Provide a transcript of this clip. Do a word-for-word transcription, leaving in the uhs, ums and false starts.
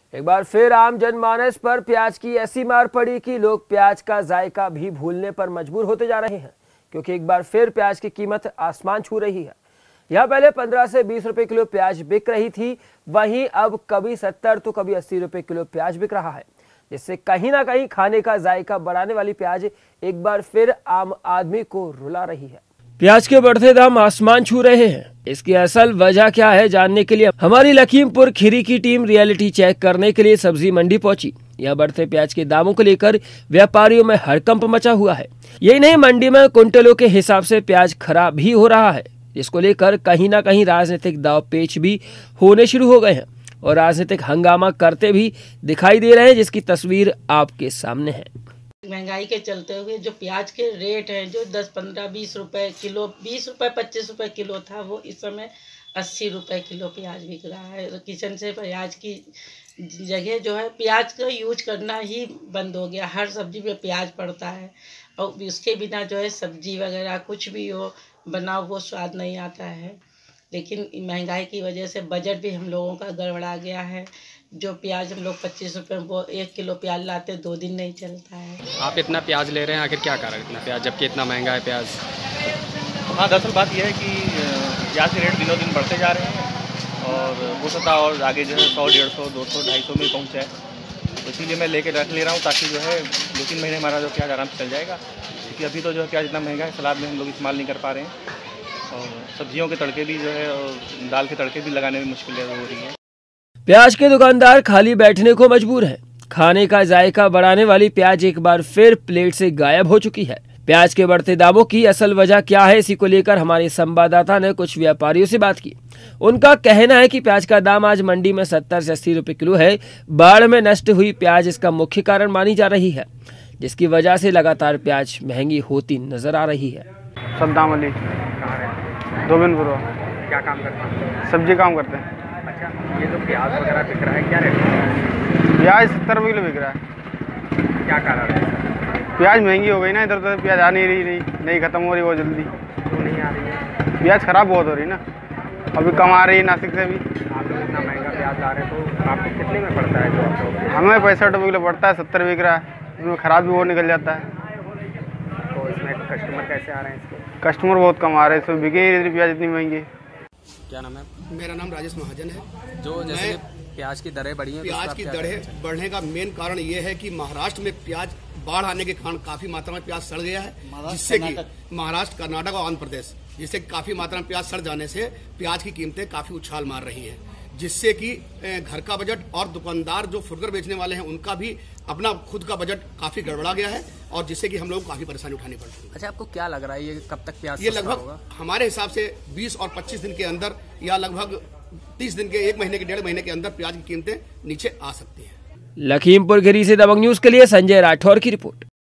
एक बार फिर आम जनमानस पर प्याज की ऐसी मार पड़ी कि लोग प्याज का जायका भी भूलने पर मजबूर होते जा रहे हैं, क्योंकि एक बार फिर प्याज की कीमत आसमान छू रही है। यहाँ पहले पंद्रह से बीस रुपए किलो प्याज बिक रही थी, वहीं अब कभी सत्तर तो कभी अस्सी रुपए किलो प्याज बिक रहा है, जिससे कहीं ना कहीं खाने का जायका बढ़ाने वाली प्याज एक बार फिर आम आदमी को रुला रही है। प्याज के बढ़ते दाम आसमान छू रहे हैं। इसकी असल वजह क्या है, जानने के लिए हमारी लखीमपुर खीरी की टीम रियलिटी चेक करने के लिए सब्जी मंडी पहुंची। यह बढ़ते प्याज के दामों को लेकर व्यापारियों में हड़कंप मचा हुआ है। यही नहीं, मंडी में कुंटलों के हिसाब से प्याज खराब भी हो रहा है, जिसको लेकर कहीं ना कहीं राजनीतिक दाव पेच भी होने शुरू हो गए हैं और राजनीतिक हंगामा करते भी दिखाई दे रहे हैं, जिसकी तस्वीर आपके सामने है। महंगाई के चलते हुए जो प्याज के रेट हैं, जो दस पंद्रह बीस रुपए किलो, बीस रुपए पच्चीस रुपए किलो था, वो इस समय अस्सी रुपए किलो प्याज बिक रहा है। किचन से प्याज की जगह जो है प्याज का यूज करना ही बंद हो गया। हर सब्जी में प्याज पड़ता है और उसके बिना जो है सब्जी वगैरह कुछ भी हो बनाओ वो स्वाद नहीं आता है। लेकिन महंगाई की वजह से बजट भी हम लोगों का गड़बड़ा गया है। जो प्याज हम लोग पच्चीस रुपए वो एक किलो प्याज लाते दो दिन नहीं चलता है। आप इतना प्याज ले रहे हैं, आखिर क्या कारण इतना प्याज, जबकि इतना महंगा है प्याज? हाँ, दरअसल बात यह है कि प्याज के रेट दिनों दिन बढ़ते जा रहे हैं और हो सकता है और आगे जो है सौ डेढ़ सौ दो सौ ढाई सौ में पहुँच जाए, तो इसीलिए मैं लेके रख ले रहा हूँ ताकि जो है दो तीन महीने हमारा जो प्याज आराम से चल जाएगा। क्योंकि अभी तो जो है प्याज इतना महंगा है, सलाद में हम लोग इस्तेमाल नहीं कर पा रहे हैं और सब्जियों के तड़के भी जो है और दाल के तड़के भी लगाने में मुश्किलें हो रही हैं। प्याज के दुकानदार खाली बैठने को मजबूर हैं। खाने का जायका बढ़ाने वाली प्याज एक बार फिर प्लेट से गायब हो चुकी है। प्याज के बढ़ते दामों की असल वजह क्या है, इसी को लेकर हमारे संवाददाता ने कुछ व्यापारियों से बात की। उनका कहना है कि प्याज का दाम आज मंडी में सत्तर से अस्सी रुपए किलो है। बाढ़ में नष्ट हुई प्याज इसका मुख्य कारण मानी जा रही है, जिसकी वजह से लगातार प्याज महंगी होती नजर आ रही है। सद्दाम अली, गोविंदपुर। क्या काम करते हैं? सब्जी काम करते हैं। अच्छा, ये जो प्याज वगैरह बिक रहा है, क्या रेट है? प्याज सत्तर रुपये किलो बिक रहा है। क्या कारण है? प्याज महंगी हो गई ना, इधर उधर प्याज आ नहीं रही नहीं नहीं खत्म हो रही बहुत जल्दी। क्यों नहीं आ रही है? प्याज खराब बहुत हो रही ना, अभी कम आ रही है नासिक से भी। आप लोग इतना महंगा प्याज ला रहे हैं तो आपको कितने में पड़ता है? जो आप लोग हमें पैंसठ रुपये किलो पड़ता है, सत्तर बिक रहा है, इसमें खराब भी बहुत निकल जाता है। तो इसमें कस्टमर कैसे आ रहे हैं इसको? कस्टमर बहुत कम आ रहे हैं, इसमें बिके ही नहीं प्याज इतनी महंगी। क्या नाम है? मेरा नाम राजेश महाजन है। जो जैसे प्याज की दरें बढ़ी हैं, प्याज की दरें बढ़ने का मेन कारण ये है कि महाराष्ट्र में प्याज बाढ़ आने के कारण काफी मात्रा में प्याज सड़ गया है, जिससे कि महाराष्ट्र, कर्नाटक और आंध्र प्रदेश, जिससे काफी मात्रा में प्याज सड़ जाने से प्याज की कीमतें काफी उछाल मार रही हैं, जिससे कि घर का बजट और दुकानदार जो फुटकर बेचने वाले हैं उनका भी अपना खुद का बजट काफी गड़बड़ा गया है और जिससे कि हम लोग को काफी परेशानी उठानी पड़ती है। अच्छा, आपको क्या लग रहा है ये कब तक प्याज ये लगभग हमारे हिसाब से बीस और पच्चीस दिन के अंदर या लगभग तीस दिन के, एक महीने के, डेढ़ महीने के अंदर प्याज की कीमतें नीचे आ सकती हैं। लखीमपुर खीरी से दबंग न्यूज के लिए संजय राठौर की रिपोर्ट।